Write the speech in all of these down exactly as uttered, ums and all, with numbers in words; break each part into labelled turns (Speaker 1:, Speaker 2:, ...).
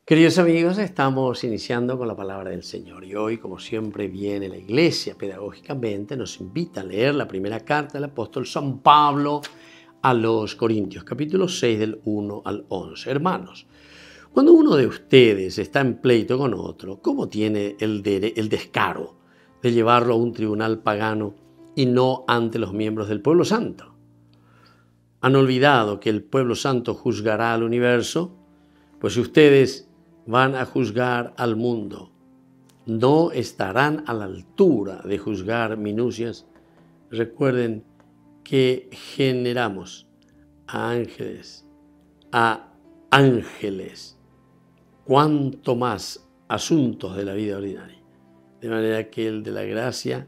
Speaker 1: Queridos amigos, estamos iniciando con la palabra del Señor y hoy, como siempre, viene la Iglesia pedagógicamente, nos invita a leer la primera carta del apóstol San Pablo a los Corintios, capítulo seis del uno al once. Hermanos, cuando uno de ustedes está en pleito con otro, ¿cómo tiene el, de, el descaro de llevarlo a un tribunal pagano y no ante los miembros del pueblo santo? ¿Han olvidado que el pueblo santo juzgará al universo? Pues si ustedes van a juzgar al mundo, ¿no estarán a la altura de juzgar minucias? Recuerden que generamos a ángeles, a ángeles, cuanto más asuntos de la vida ordinaria. De manera que el de la gracia,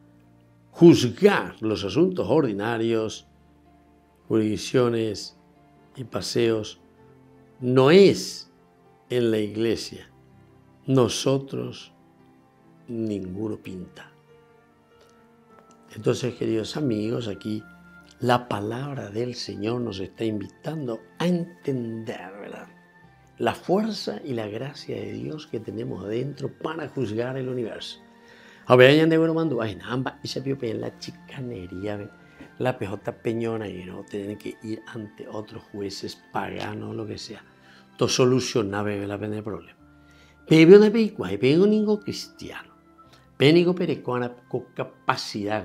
Speaker 1: juzgar los asuntos ordinarios, jurisdicciones y paseos, no es en la iglesia. Nosotros ninguno pinta. Entonces, queridos amigos, aquí la palabra del Señor nos está invitando a entender, ¿verdad?, la fuerza y la gracia de Dios que tenemos adentro para juzgar el universo. A ver, de bueno mando, ay, namba, y se vio en la chicanería, la pejota peñona, y no tienen que ir ante otros jueces paganos, lo que sea. Todo solucionaba la pena el problema. Pero una película, pero ningún cristiano, pero perecuana con capacidad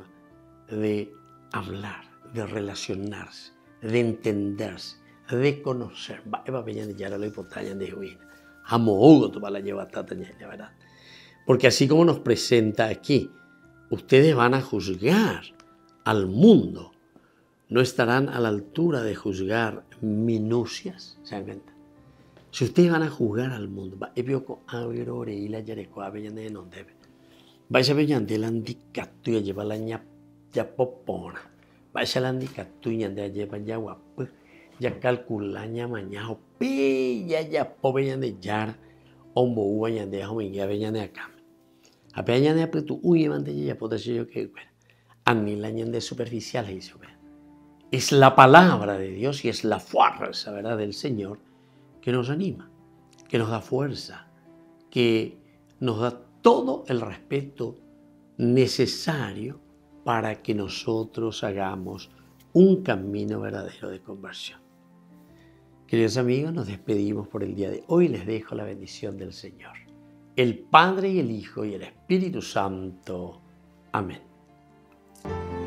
Speaker 1: de hablar, de relacionarse, de entenderse, de conocer. Va a venir ya la hipotalla de Huina. Amo tu la lleva tata, ¿verdad? Porque así como nos presenta aquí, ustedes van a juzgar al mundo. No estarán a la altura de juzgar minucias, ¿se dan cuenta? Si ustedes van a juzgar al mundo, va a ver con aurore y la yareco a ver de donde vais a ver de la andicato y lleva la ña ya popona, vais a la andicato y ya lleva ya guapo, ya calcula ña mañana, pe ya ya pobre de yar, hombo uva ya de home ya ve ya de acá. A pe ya de apretu uy mante ya puede ser yo que a ni la ña de superficial hizo ver. Es la palabra de Dios y es la fuerza, ¿verdad?, del Señor, que nos anima, que nos da fuerza, que nos da todo el respeto necesario para que nosotros hagamos un camino verdadero de conversión. Queridos amigos, nos despedimos por el día de hoy. Les dejo la bendición del Señor, el Padre y el Hijo y el Espíritu Santo. Amén.